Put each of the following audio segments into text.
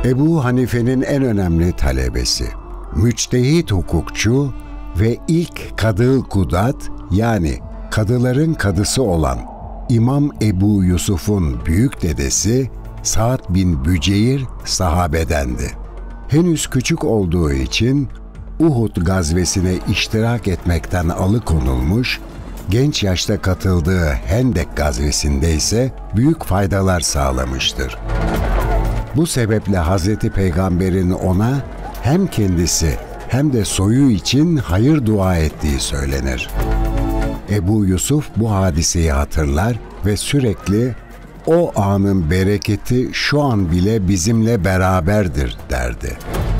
Ebu Hanife'nin en önemli talebesi, müçtehit hukukçu ve ilk Kadı Kudat, yani kadıların kadısı olan İmam Ebu Yusuf'un büyük dedesi Sa'd bin Büceyr sahabedendi. Henüz küçük olduğu için Uhud gazvesine iştirak etmekten alıkonulmuş, genç yaşta katıldığı Hendek gazvesinde ise büyük faydalar sağlamıştır. Bu sebeple Hazreti Peygamber'in ona hem kendisi hem de soyu için hayır dua ettiği söylenir. Ebu Yusuf bu hadiseyi hatırlar ve sürekli "O anın bereketi şu an bile bizimle beraberdir" derdi.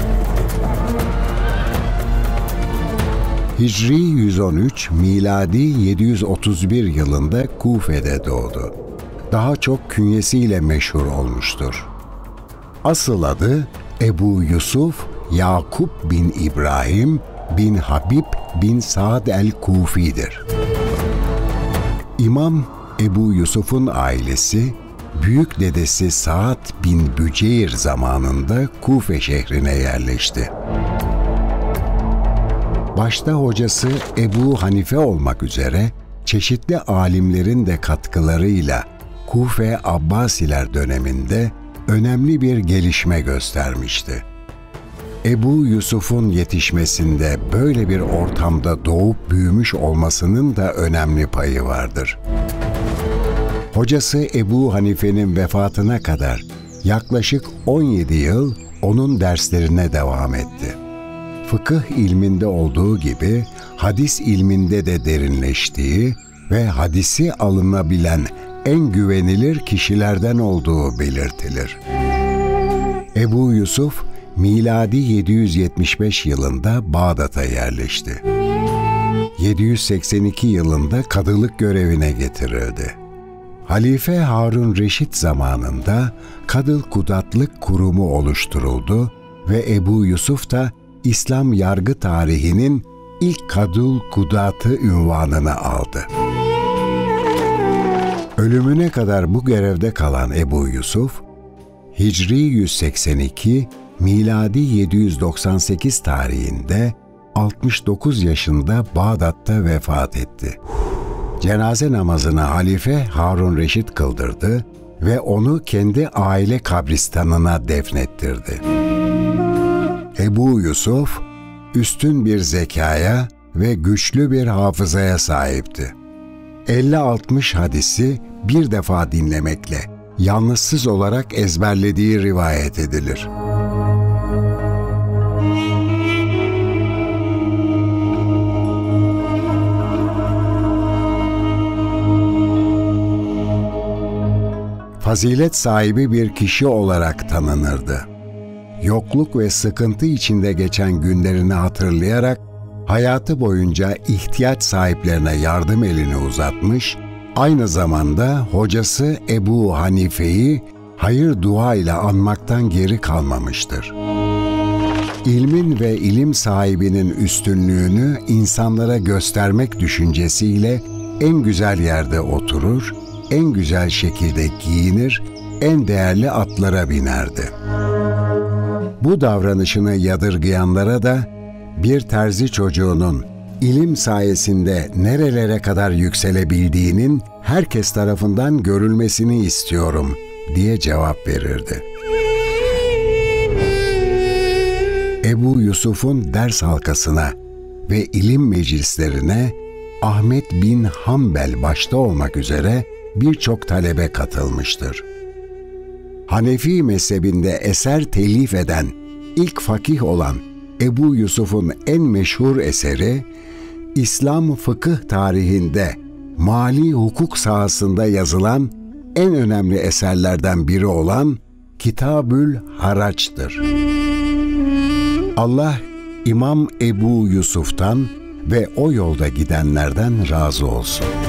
Hicri 113, miladi 731 yılında Kufe'de doğdu. Daha çok künyesiyle meşhur olmuştur. Asıl adı Ebu Yusuf Yakup bin İbrahim bin Habib bin Sa'd el-Kufi'dir. İmam Ebu Yusuf'un ailesi, büyük dedesi Sa'd bin Büceyr zamanında Kufe şehrine yerleşti. Başta hocası Ebu Hanife olmak üzere çeşitli alimlerin de katkılarıyla Kufe Abbasiler döneminde önemli bir gelişme göstermişti. Ebu Yusuf'un yetişmesinde böyle bir ortamda doğup büyümüş olmasının da önemli payı vardır. Hocası Ebu Hanife'nin vefatına kadar yaklaşık 17 yıl onun derslerine devam etti. Fıkıh ilminde olduğu gibi hadis ilminde de derinleştiği ve hadisi alınabilen en güvenilir kişilerden olduğu belirtilir. Ebu Yusuf, miladi 775 yılında Bağdat'a yerleşti. 782 yılında kadılık görevine getirildi. Halife Harun Reşit zamanında Kadıl Kudatlık Kurumu oluşturuldu ve Ebu Yusuf da İslam yargı tarihinin ilk Kadıl Kudatı unvanını aldı. Ölümüne kadar bu görevde kalan Ebu Yusuf, Hicri 182, miladi 798 tarihinde 69 yaşında Bağdat'ta vefat etti. Cenaze namazını Halife Harun Reşit kıldırdı ve onu kendi aile kabristanına defnettirdi. Ebu Yusuf, üstün bir zekaya ve güçlü bir hafızaya sahipti. 50-60 hadisi bir defa dinlemekle yanlışsız olarak ezberlediği rivayet edilir. Fazilet sahibi bir kişi olarak tanınırdı. Yokluk ve sıkıntı içinde geçen günlerini hatırlayarak hayatı boyunca ihtiyaç sahiplerine yardım elini uzatmış, aynı zamanda hocası Ebu Hanife'yi hayır dua ile anmaktan geri kalmamıştır. İlmin ve ilim sahibinin üstünlüğünü insanlara göstermek düşüncesiyle en güzel yerde oturur, en güzel şekilde giyinir, en değerli atlara binerdi. Bu davranışını yadırgayanlara da bir terzi çocuğunun ilim sayesinde nerelere kadar yükselebildiğinin herkes tarafından görülmesini istiyorum diye cevap verirdi. Ebu Yusuf'un ders halkasına ve ilim meclislerine Ahmet bin Hanbel başta olmak üzere birçok talebe katılmıştır. Hanefi mezhebinde eser telif eden ilk fakih olan Ebu Yusuf'un en meşhur eseri, İslam fıkıh tarihinde mali hukuk sahasında yazılan en önemli eserlerden biri olan Kitabül Haraç'tır. Allah İmam Ebu Yusuf'tan ve o yolda gidenlerden razı olsun.